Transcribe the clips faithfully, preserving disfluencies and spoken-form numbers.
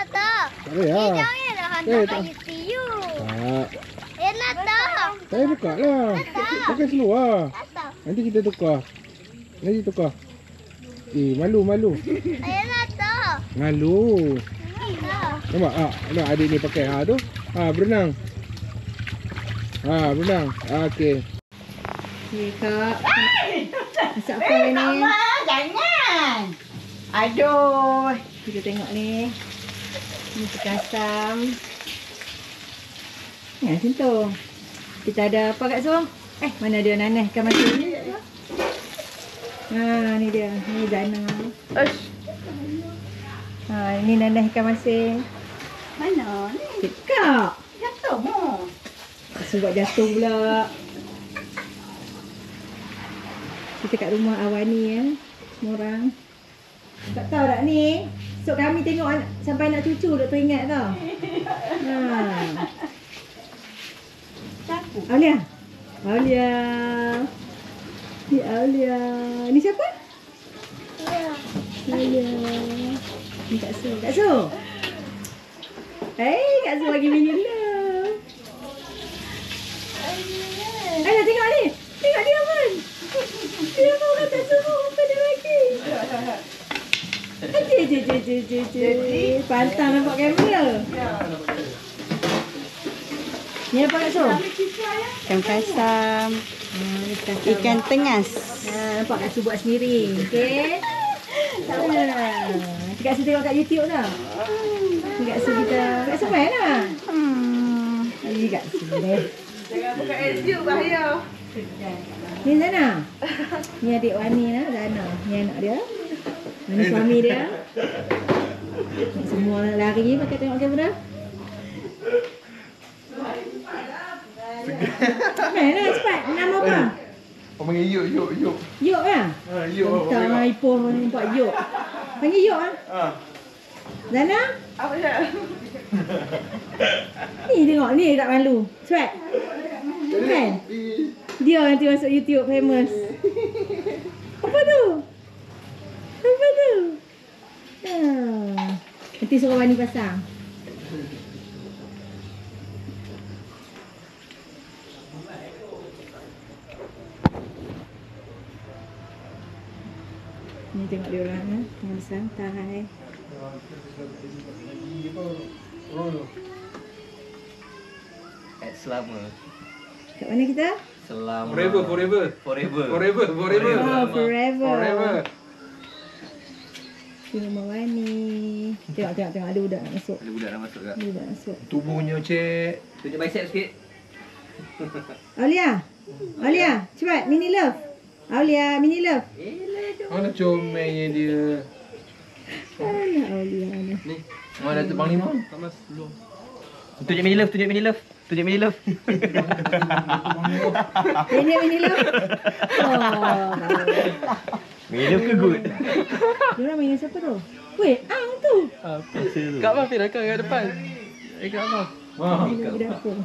nak tak? Tak boleh lah. Eh, janganlah hantar Eh, kat tak. YouTube. Tak. Eh, nak tak? Saya buka lah. Pakai seluar. Tak tak. Nanti kita tukar. Nanti tukar. Eh, malu, malu. Eh, nak tak? Malu. Tak. Nampak? Ah, nampak adik ni pakai. Ha tu. Ha, berenang. Ha, berenang. Ha, okey. Okey, Kak. Masak apa ni? Mama, jangan. Aduh. Kita tengok ni. Ni ikan asam. Ni macam tu. Kita ada apa kat Zul? Eh, mana dia nanas ikan masin ni? Ha, ni dia. Ni Zana. Ush. Ha, ini nanas ikan masin. Mana ni? Cekak. Jatuh mu. Sebab jatuh pula. Kita kat rumah Awani ya. Semua orang. Tak tahu tak ni. Esok kami tengok anak, sampai anak cucu duk teringat tau. Ha. Siapa? Aulia. Aulia. Ni Aulia. Ni siapa? Ya. Aulia. Ni Kak Su. Kak Su. Hey, Kak Su bagi mini love. Ayah tengok ni. Tengok dia pun. Dia mau kata semua apa dia lagi. Je je je je je je. Pantang nampak kamera. Ni apa Kak Su? Ikan kasam. Hmm, ikan Ikan tengas. Ha, nampak Kak Su buat sendiri. Okey. Ha. Kak Su tengok kat YouTube tau. Ni Kak Su kita. Kak Su main lah. Hmm. Ni Kak Su deh. Jangan buka S U bahaya. Ni Zana. Ni adik Wani lah, Zana. Ni anak dia. Ni suami dia. Semua lari pakai tengok kamera. Main lah cepat. Nama apa? Orang panggil yuk, yuk, yuk. Yok lah. Ha, yuk. Entah lah Ipoh nampak Yok. Panggil Yok lah. Ha. Zana. Apa dia? Ni tengok ni tak malu. Cepat. Kan? Dia nanti masuk YouTube famous. Apa tu? Apa tu? Ha. Nanti suruh Wani pasang. Ni tengok dia orang ha. Tengah bersantai. Selama Kat mana kita? Selama Forever, forever. Forever Forever, forever. Oh, forever. Forever. Di rumah Wani. Tengok, tengok, tengok. Ada budak nak masuk. Ada budak dah masuk tak? Ada budak masuk. Tubuhnya cek. Tunjuk bicep sikit. Aulia. Aulia, cepat. Mini love. Aulia, mini love. Mana comelnya dia. Alah, Aulia ni. Ni Mana Datuk Panglima? Tunjuk mini love, tunjuk mini love. Tunjuk mini love. Ini mini love. Oh. Mini love ke good? Dia orang main siapa tu? Weh, Ang tu. Apa tu? Kak Abang dah kat depan. Eh Kak Abang. Wah. Dia pergi dapur.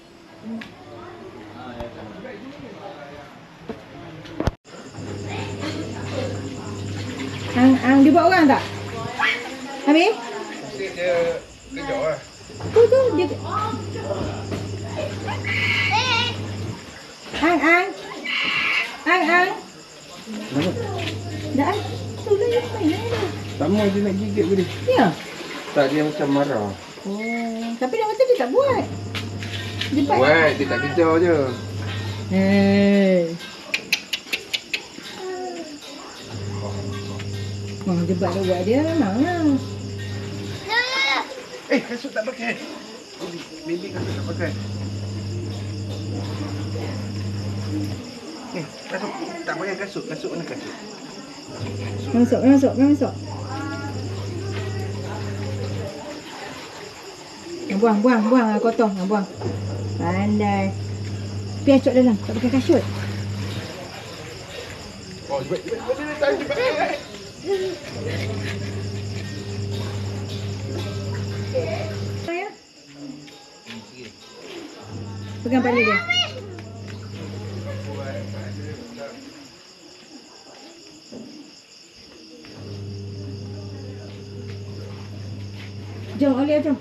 Ang, Ang dia buat orang tak? Habis? Dia kejap lah. Tu tu dia. Ang, Ang. Ang, Ang. Dah Ang. Tu lah yang main lah. Tak mau dia nak gigit ke dia? Ya. Tak, dia macam marah. Oh, tapi nak kata dia tak buat. Dia buat. Buat, dia tak kejar je. Hei. Wah, dia buat dia buat dia memang lah. Eh, kasut tak pakai. Baby, baby kasut tak pakai. Eh, kasut tak pakai kasut. Kasut mana kasut? Masuk, masuk, masuk. Nah, buang, buang, buang ah, kotor. Nah, buang. Pandai. Pergi acuk dalam, tak pakai kasut. Oh, cepat, cepat, cepat, cepat, cepat. Ya. Pegang kepala dia. Jom, Aulia, jom.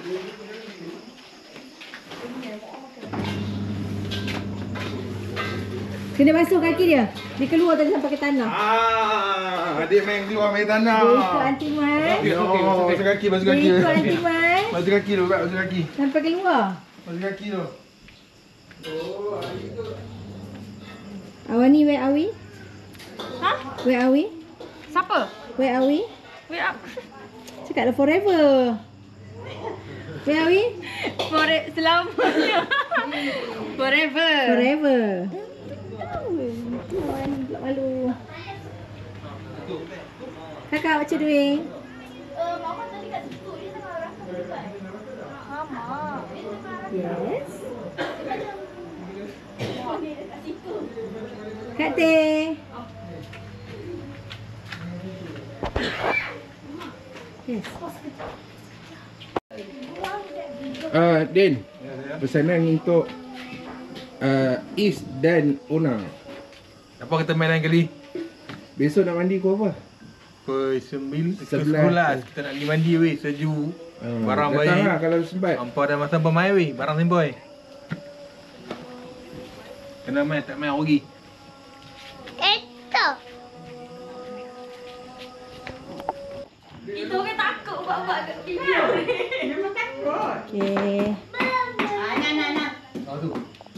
Kena basuh kaki dia. Dia keluar tadi sampai ke tanah. Ah, dia main keluar main tanah. Dia ikut Aunty Mai. Oh, basuh kaki, basuh Dia kaki. ikut Aunty Mai. Basuh kaki dulu, Kak, basuh kaki. Sampai keluar. Basuh kaki dulu. Oh, itu. Awani, where are we? Ha? Where are we? Siapa? Where are we? Wait up. Cakap dah forever. Where are we? Fore selamanya. Forever. Forever. Awani pula malu. Kakak, what you doing? Yes. Kak Teh. Yes. Ah, Din. Pesanan untuk uh, Is dan Una. Apa kita main lain kali? Besok nak mandi kau apa? Pukul sembilan, Sebelas. sebelas. Kita nak pergi mandi weh, sejuk. Ah, Barang datang baik. lah kalau sempat. Hampa dah masa bermain weh, barang semboi. Kena main, tak main rugi. Itu. Itu orang takut buat-buat kat video ni. Okay. Oh tu.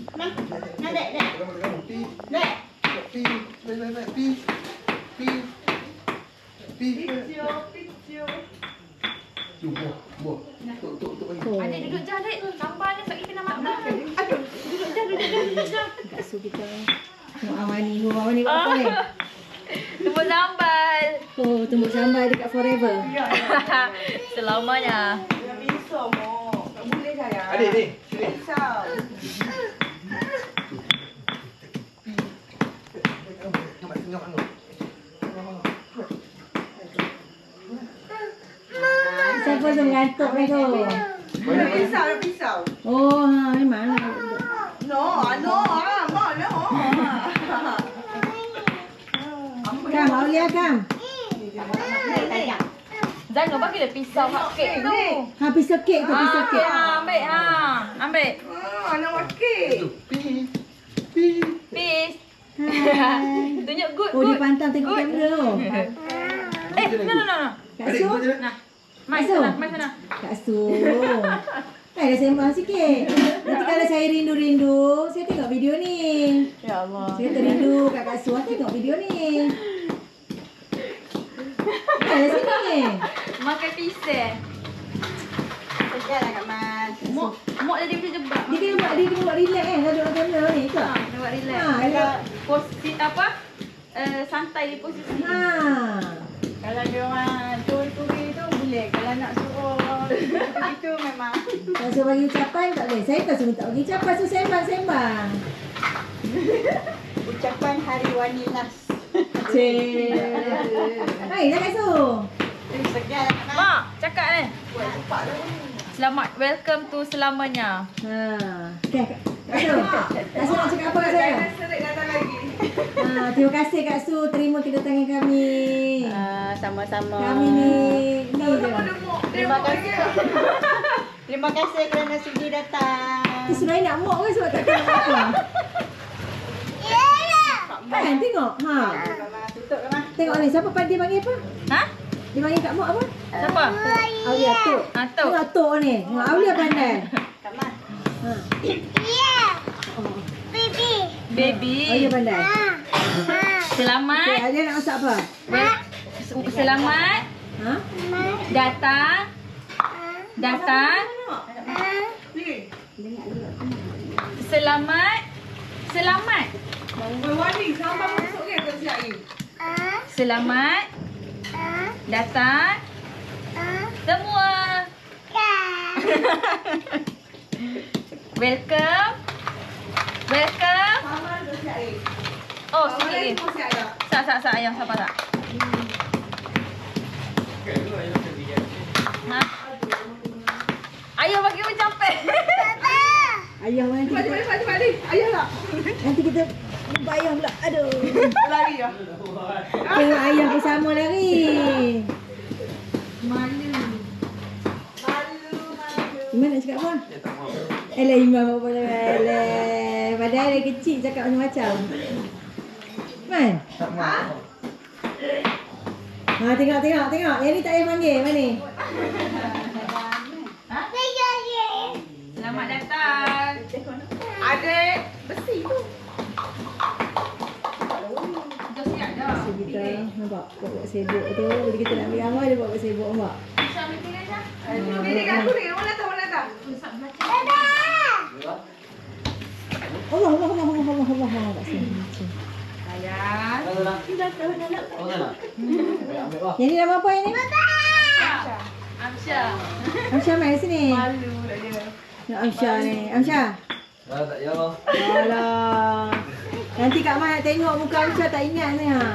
Oh. Adik duduk je adik. Sampai ni sebab kita nak makan. Aduh, duduk je, duduk je, duduk je. Kak Su kita. Tengok Awani. Oh, Awani buat apa ni? Tumbuk sambal. Oh, tumbuk sambal dekat forever. Selamanya. Adik ni, sini. Siapa tu mengantuk ni tu? Ada pisau, ada pisau. Oh, ha, memang lah. No, no, ah, mak no. Kam, Aulia Kam. Jangan bagi dia pisau hak kek tu. Ha, pisau kek tu, pisau Ah, kek. ha, ambil ha. Ambil. Ah, nak wakil. Peace. Hai. Tunjuk good, Oh, dia good. pantang tengok Good. kamera tu. Eh, no, no, no, no. Kak Su. Nah. Mai Masuk. sana, mai sana. Kak Su. Hai, dah sembang sikit. Nanti kalau saya rindu-rindu, saya tengok video ni. Ya Allah. Saya terindu kat Kak Su, tengok video ni. Hai, dah sini. Makan pisau. Sekejaplah Kak Mas. Mok, mok jadi macam jebak. Dia kena buat, dia kena buat relax kan, kalau duduk kamera ni ke? Ha, kena buat relax. Ha, Kalau relax. posisi apa? Eh, santai di posisi. Ha. Kalau dia orang turi-turi tu boleh. Kalau nak suruh itu memang. Tak suruh bagi ucapan tak boleh. Saya tak suruh tak bagi ucapan, suruh sembang-sembang. Ucapan Hari Wani last. Cik. Hai, dah Kak Su. Sekejaplah Kak Mas. Mak, cakap ni. Selamat, welcome to selamanya. Ha. Okay, Kak Kak Su. Kak Su nak cakap apa kat saya? Serik datang lagi. Ha, terima kasih Kak Su terima kedatangan kami. Ah, sama-sama. Kami ni ni je. Terima kasih. Terima kasih kerana sudi datang. Tu sudah nak muak ke sebab tak tahu apa. Kan tengok. Ha. Kak Mas, tutup Kak Mas. Tengok ni siapa pandai panggil apa? Ha? Dia panggil Kak Mak apa? Siapa? Aulia Tok. Ha, Tok. Tengok Tok ni. Ha, Aulia pandai. Kak Mas. Ha. Oh. Baby. Aulia pandai. Selamat. Okay, Aulia nak masak apa? Wel- Selamat Ha? datang. Datang. Selamat. Selamat. Selamat datang semua. Welcome. Welcome. Oh, sikit lagi. Sak, sak, sak. Ayah, sabar, sak. Ha? Ayah bagi macam pe. Ayah nanti kita, Cepat, cepat ni. Ayah lah. nanti kita jumpa ayah pula. Aduh. Lari lah. Tengok ayah bersama lari. Malu. lah. Alah Imam apa boleh. Alah. Padahal dia kecil cakap macam-macam. Man? Tak mau. Ha, tengok, tengok, tengok. Yang ni tak payah panggil. Mana? Selamat datang. Adik besi tu. Dah siap dah. So, kita nampak buat sibuk tu. Bila kita nak ambil gambar, dia buat sibuk nampak. Ini dekat aku ni. Mana datang, mana datang. Allah, Allah, Allah, Allah, Allah, Allah, Allah. Kat sini. Macam. Ayah. Yang ni nama apa yang ni? Amsha. Amsyah main sini. Malu lah dia. Nak Amsyah ni. Amsyah. Dah tak jawab. Alah. Nanti Kak Mai nak tengok muka Amsyah tak ingat ni ha.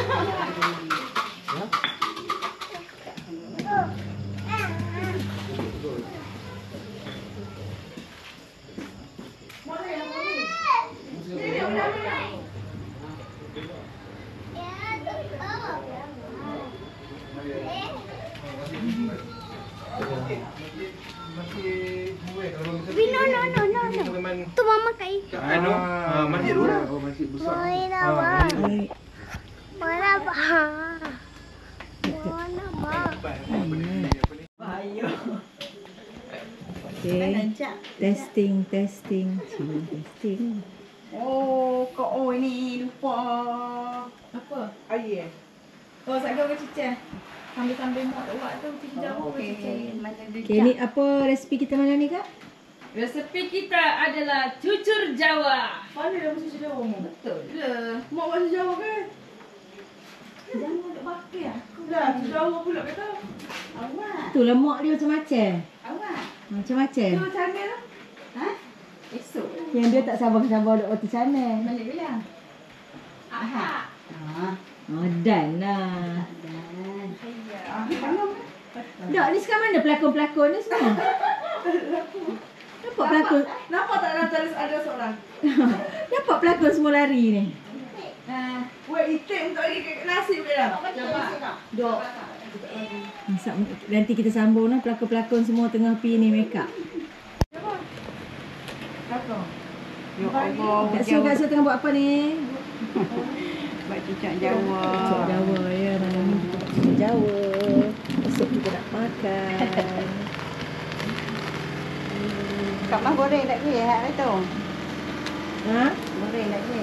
No, no, no, no, no. Tu mama kat ikan. Anu, ah, masjid dulu. Oh, masih besar. Mana ba? Mana ba? Mana ba? Okay. Testing, testing. Cuma testing. Oh, kau oh ini lupa. Apa? Air. Oh, sakit ke cicah? Sambil-sambil mak tak buat tu, cicah jauh ke cicah. Mana dia? Okay, ni apa resipi kita malam ni Kak? Resepi kita adalah cucur Jawa. Mana dah mesti Jawa mu? Betul le. Mak bahasa Jawa kan? Jangan nak pakai aku. Dah, Jawa pula kata. Awak. Tu lemak dia macam-macam. Awak. Macam-macam. Tu channel lah. Ha? Esok. Yang dia tak sabar-sabar duk roti sana. Balik bilang. Aha. Ha. Oh, dan lah. Dan. Ah, tanggung. Dok, ni sekarang mana pelakon-pelakon ni semua? Nampak pelakon? Nampak tak dalam tulis ada seorang? Nampak pelakon semua lari ni? Ah, buat itik untuk lagi ke nasi bilang. Coba. Dok. Masak, nanti kita sambung lah pelakon-pelakon semua tengah pi ni make up. Belakang. Ya Allah. Kak Su, Kak Su tengah buat apa ni? Buat cucuk Jawa. Cucuk Jawa ya, malam ni kita buat cucuk Jawa. Esok kita nak makan. Kak Mah goreng tak ni hak tu. Ha? Goreng tak ni.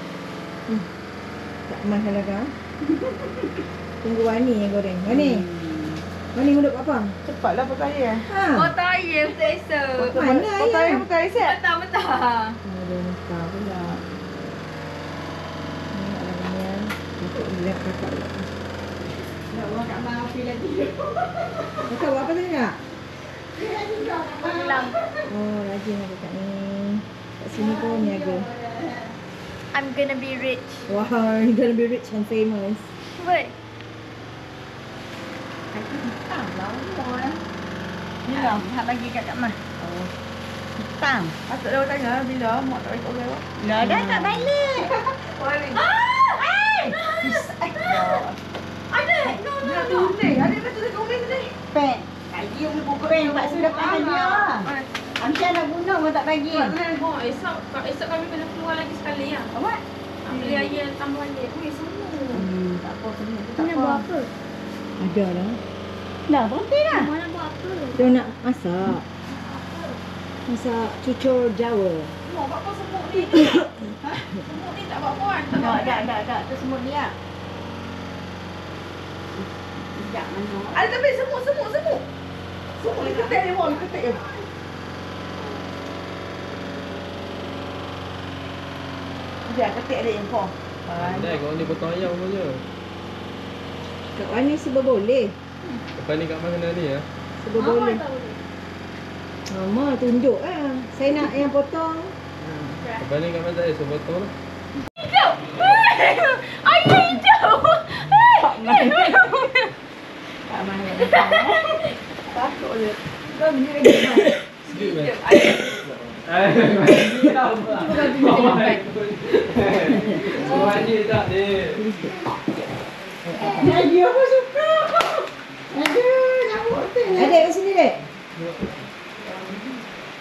Tak mahal lah kau. Tunggu Wani yang goreng. Wani. Wani mau buat apa? Cepatlah potong dia. Ha. Oh tak ya, betul esok. Mana Potong ayah? dia potong dia set. Betul betul. Aduh, muka pula. Ni nak layan. Untuk lihat kakak pula. Nak buat Kak Mah api lagi. Kakak buat apa tadi kak? Bilang. Oh, rajin lah kakak ni. Kat sini pun niaga. I'm gonna be rich. Wow, you're gonna be rich and famous. Wait. Tang lah umur lah. Bila? Hak bagi kat Kak Mah. Oh. Tang. Patut dia tanya bila mak tak ikut lewat. Lah dah tak balik. Mari. Ada. No no Dia no. tulis. Ada betul dia tulis tadi. Pen. Tadi yang buku pen pak sudah pakai dia. Amsyah nak guna pun tak bagi. Oh, esok esok kami kena keluar lagi sekali ya. Awak? Beli air tambah balik. Weh, semua. Hmm, tak apa semua. Tak Nak buat apa? Ada lah. Dah berhenti dah. Mana buat apa? Dia nak masak. Masak cucur Jawa. Mau buat apa semua ni? Ha? Semua ni tak buat puan. Tak Tak, buat. tak, tak, tak. Tu semut dia. Sekejap mana. Ada tapi semut semut semut. Semut dia ketik dia, wall ketik dia. Dia ketik dia info. Dah kau ni potong ayam pun je. Kat Wani serba boleh. Lepas ni kat mana ni ya? Serba boleh. Mama tunjuk lah. Saya nak yang potong. Lepas ni kat mana saya so potong lah. Ayah hijau. Tak main. Tak main. Takut dia. Kau ni lagi main. Sikit kan? Eh, mandi lah apa? Mandi tak dia. Jadi apa suka? Aduh, nak buat tu. Adik kat sini dek.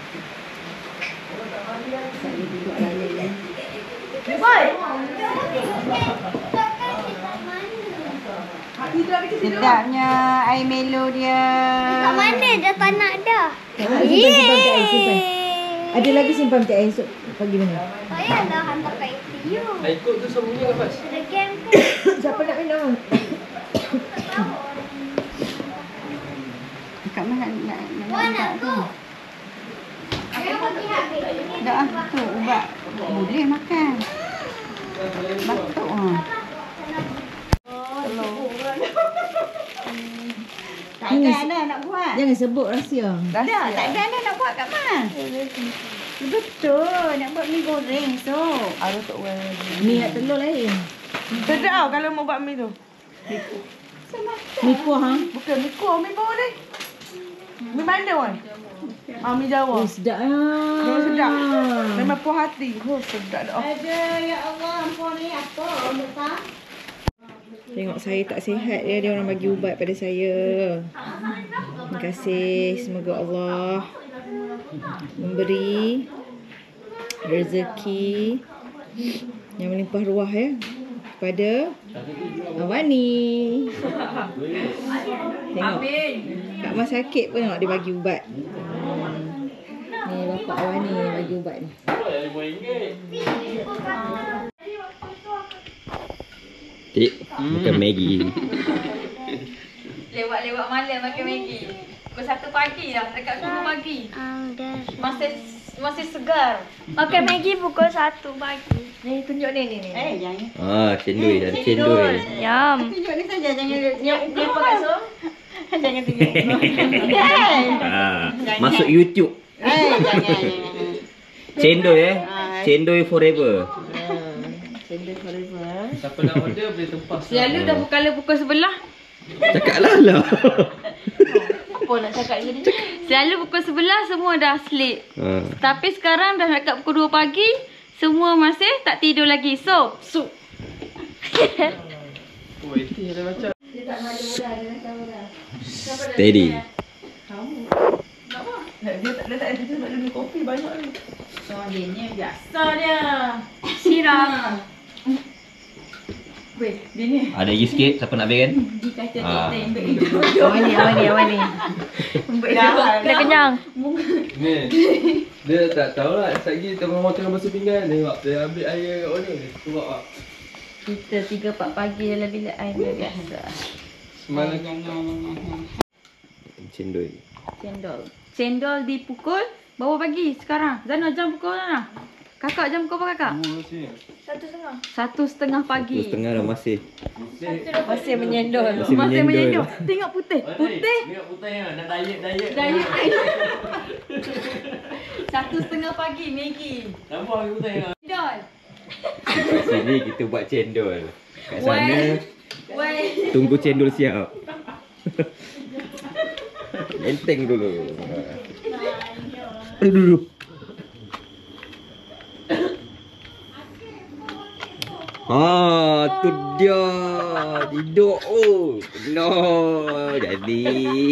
air melo dia. Kat mana dah tak nak dah. Ah, simpan, simpan cik air, simpan. Ada lagi simpan cik air esok pagi mana? Saya dah hantar kat A T U. Nak ikut tu sambungnya lepas. Ada game ke? Siapa nak minum? Kat mana nak nak Wah nak tu. Saya pergi habis. dah tu ubat. Boleh makan. Batuk ah. Tak ada dah nak buat. Jangan sebut rahsia. Dah tak ada dah nak buat kat mana? Betul, nak buat mi goreng so. Aduh tak boleh. Mi nak telur lain. Sedap kalau mau buat mi tu. Mi kuah ha? Bukan mi kuah, mi bawah ni. Mi mana wan? Ah, mi Jawa. Oh sedap ah. Memang sedap. Memang puas hati. Oh, sedap dah. Ada ya Allah, ampun ni apa tak? Tengok saya tak sihat dia, dia orang bagi ubat pada saya. Terima kasih. Semoga Allah memberi rezeki yang melimpah ruah ya kepada Awani. Tengok. Kak Mas sakit pun tengok dia bagi ubat. Ni bapak Awani yang bagi ubat ni. Tik, bukan Maggi. Lewat-lewat malam makan Maggi. Pukul satu pagi dah, dekat sepuluh pagi. Masih masih segar. Makan Maggi pukul satu pagi. Ni tunjuk ni ni ni. Eh, jangan. Ah, cendol dah cendol. Yum. Tunjuk ni saja, jangan Yang ni apa kat so? jangan tunjuk. Ah, masuk YouTube. Eh, jangan jangan. Cendol eh. Cendol forever. Cendol forever. Siapa nak order boleh tempah. Selalu dah kala pukul sebelah. Cakaplah lah. Apa nak cakap tadi? Selalu pukul sebelah semua dah sleep. Ha. Tapi sekarang dah dekat pukul dua pagi, semua masih tak tidur lagi. So, sup. Oh, itu ada macam. Steady. Dia tak dia tak dia tak ada kopi banyak ni. So, dia ni biasa dia. Sirap. Weh, dia ni Ada lagi sikit, siapa nak ambil kan? di kaca Ah. tembak. Awani, Awani, Awani. Dah kenyang. Ni. Dia tak tahu lah. Sekejap tengok orang tengah basuh pinggan. Tengok dia ambil air kat mana. Dia suap lah. Kita tiga empat pagi dalam bilik air biasa. Semalam Cendol. Cendol. Cendol dipukul berapa pagi sekarang? Zana jam pukul mana? Kakak jam pukul apa kakak? dua sini. Satu setengah. Satu setengah Satu pagi. setengah dah masih. Masih menyendol. Masih Masih menyendol. menyendol. Tengok putih. Putih. Tengok putih nak diet diet. Diet. Satu setengah pagi Maggi. Nampak ke putih ah? Cendol. Sini kita buat cendol. Kat sana Weh. Weh. tunggu cendol siap. Enteng dulu. Aduh dulu. Ha, tu dia. Tidur. Oh, no. Jadi.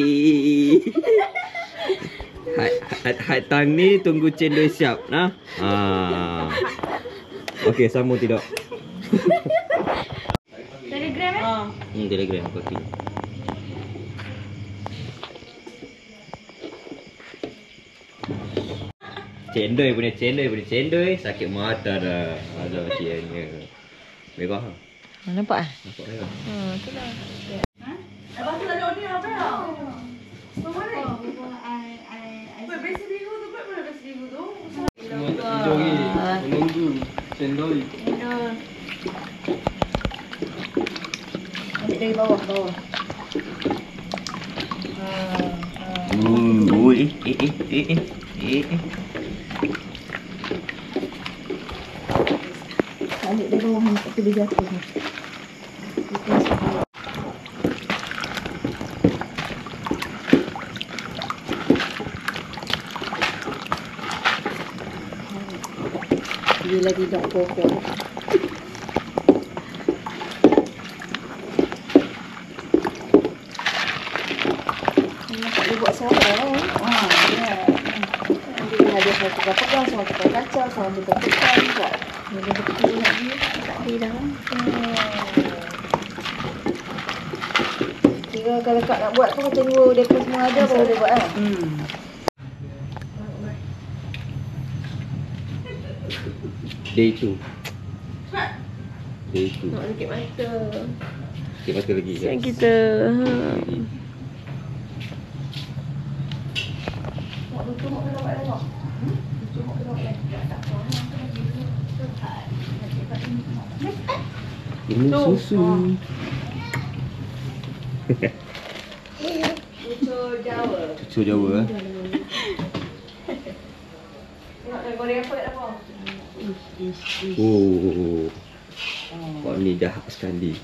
Hat, hat, hat tang ni tunggu cendol siap. Nah. Ha. Okey, sambung tidur. Telegram eh? Hmm, telegram aku tengok. Cendol punya cendol punya cendol sakit mata dah. Alah sianya. Merah. Nampak ah? Nampak merah. Lepas tu ada order apa ya? Semua ni. Weh, besi biru tu buat mana besi biru tu? Semua tak tidur lagi. Menunggu cendol. Ambil dari bawah, bawah. Uh, eh eh eh eh eh. Eh eh. Ambil dari bawah ni, tak boleh jatuh ni. Bila tidak pokok. Tak boleh buat suara eh. Ah, ya. Dia ada satu pegang, sama kita kacau, sama kita tekan juga. Dia betul lagi, tak boleh dah. Okey. Kira kalau kak nak buat tu macam dua depa semua ada baru boleh buat kan. Hmm. Day two. Day two. Nak sikit mata. Sikit mata lagi Yang guys. kita. Ha. Ini susu. Cucu Jawa. Cucu Jawa eh. Tengok nak goreng apa kat dapur. Oh. Kau ni jahat sekali.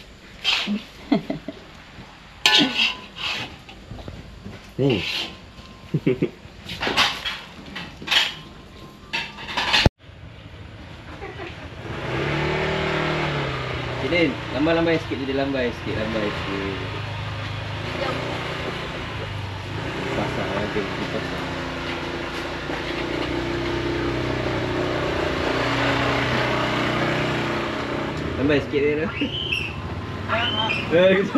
Ni. Jilin, lambai-lambai sikit je, lambai sikit, lambai sikit. Pasang lagi, pasang. Lambai sikit dia tu. Eh, gitu.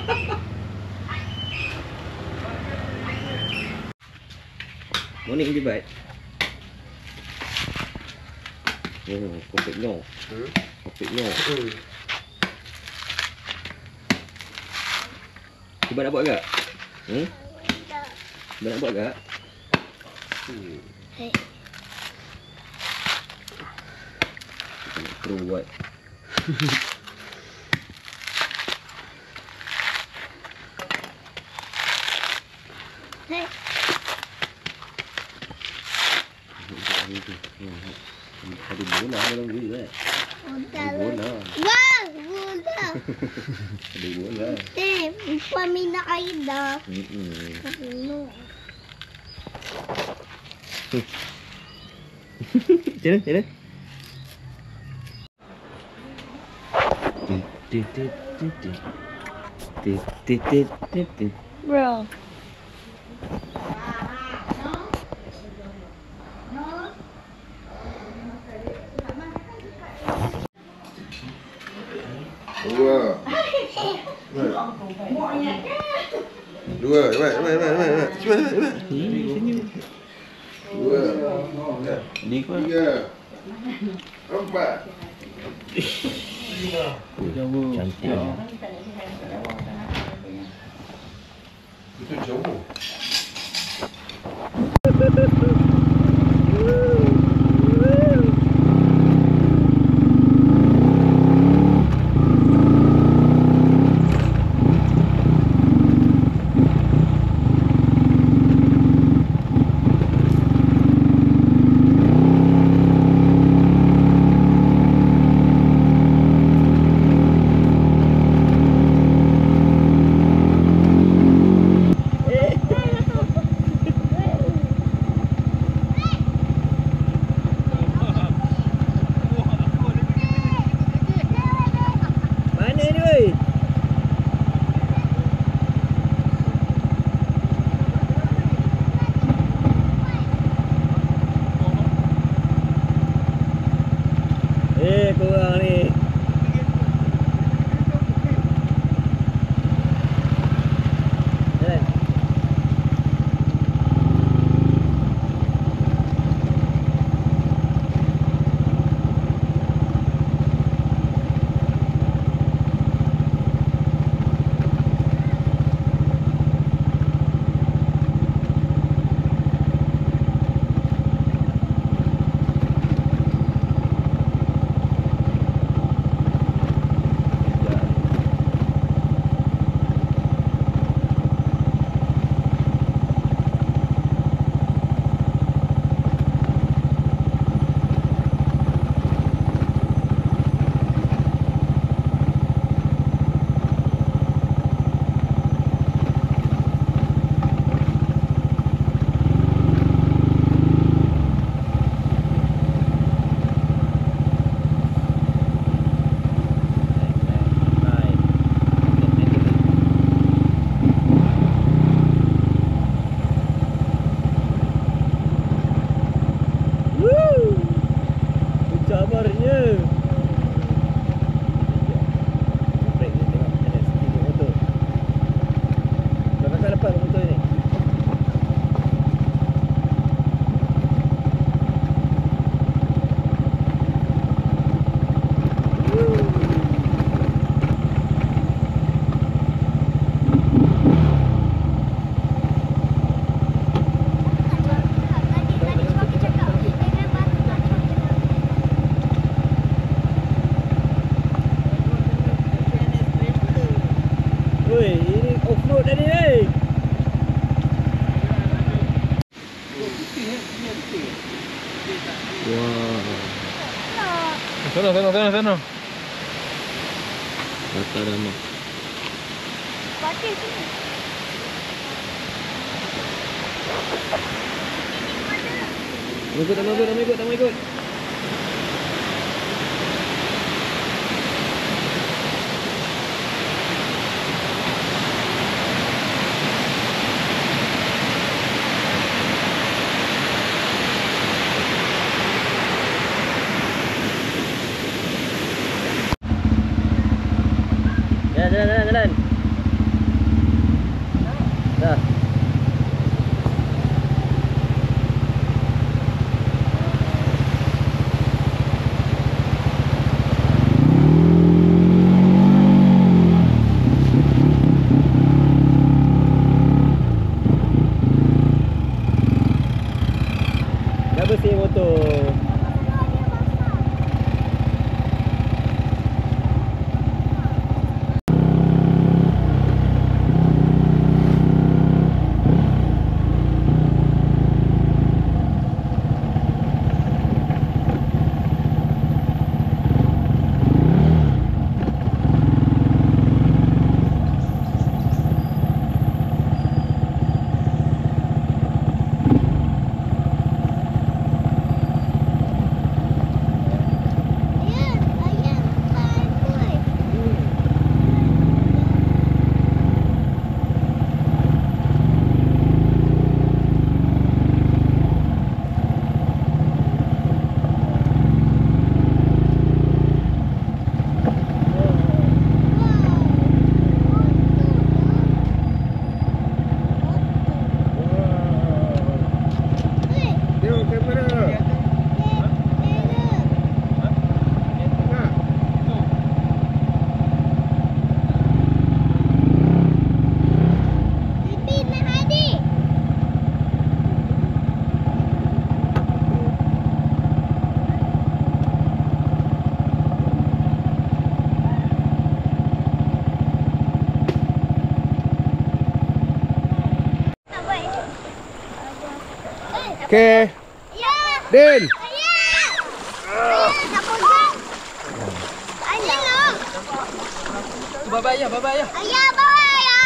Morning Jibat. Oh, kopeknya. Hmm? Kopeknya. Hmm. Jibat nak buat tak? Hmm? Jibat nak buat tak? Hmm. Hei. Terus buat. Hei. Ada bola dalam ni kan? Udah. Bola. Wah, bola. Ada bola. Eh, pamina kayo dah. Hmm. Ano? Macam mana? Macam mana? Tit tit tit tit. Tit tit tit tit tit. Bro. Dua. Dua. Cepat, cepat, cepat, cepat. Cepat, cepat. Dua. Ni kau. Tiga. Empat. Cantik. Itu jauh. Sana, sana, sana, sana. Rata dah mak. Batik sini. Tak mau ikut, tak mau ikut, tak mau ikut, tak mau ikut. Jalan, jalan, jalan, jalan. Dah. Dah bersih motor. Okay. Ya. Din. Ayah. Ayah nak pegang. Ayah nak. Bye-bye ayah, bye-bye ayah. Ayah bawa ayah.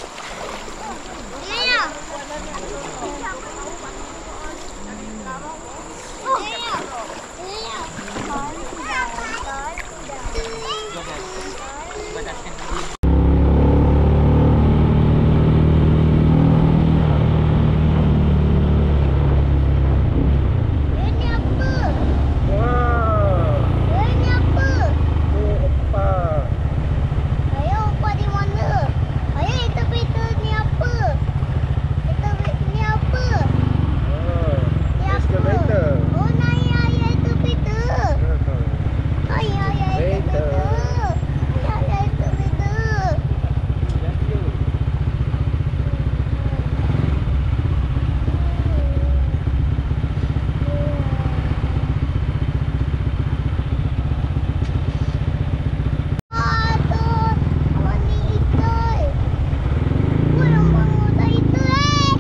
Ayah. Oh. Ayah. Ayah. Ini apa? Wow. Ini apa? Tu apa? Ayah upah di mana? Ayah itu itu ni apa? Itu ni apa? Oh. Ni apa? Excavator. Oh, naik ayah itu itu. Ayah ayah itu itu. Ayah ayah itu itu. Ah, tu warna hijau. Kurang bangun dah itu eh.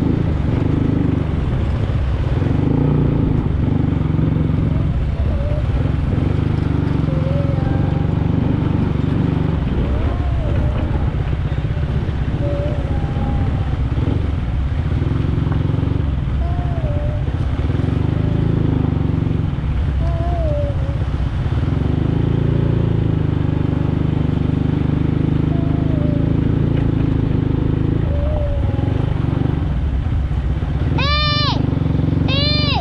Eh! Eh!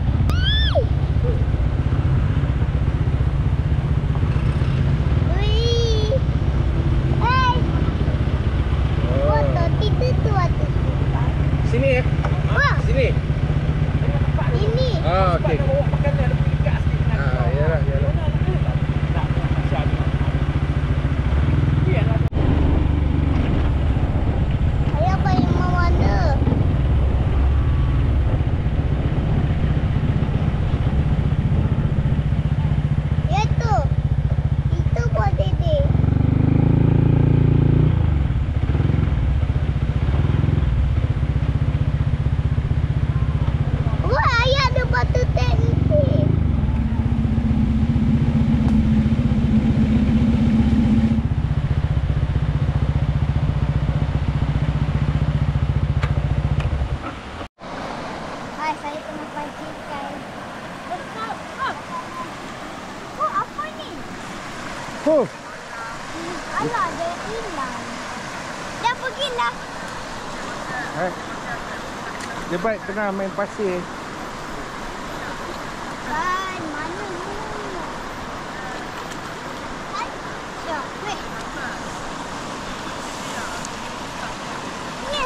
Wih! Eh! Foto itu tu waktu. Sini ya. Wah, Sini. ini. Ah, okey. Ah, yalah, yalah. Ayah paling mau mana? Ya tu. Itu buat dede. Wah, ayah ada batu ten Huh. Alah, dia hilang. Dah pergilah. Eh. Dia baik tengah main pasir. Kan, mana ni? Kan? Syok, weh. Ni.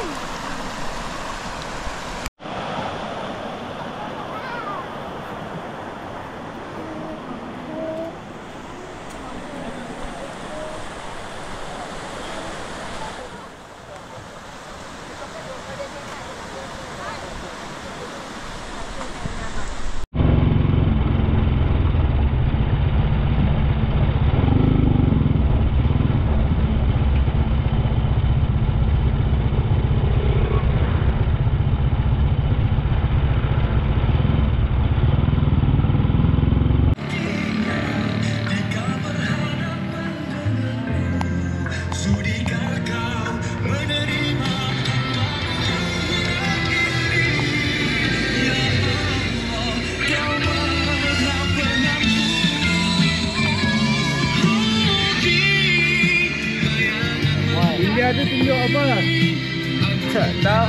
India tu tunjuk apa? Tak tahu.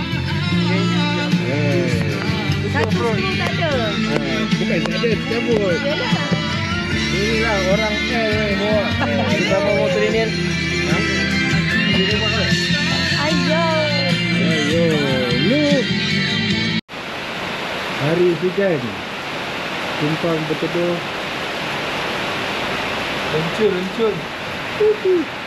Eh. Satu skru tak ada. Ah, bukan tak ada, cabut. Yalah. Inilah orang L ni bawa. Kita mau motor ini. Ayo. Ayo, look. Hari hujan. Tumpang berteduh. Lencur, lencur. Tutu.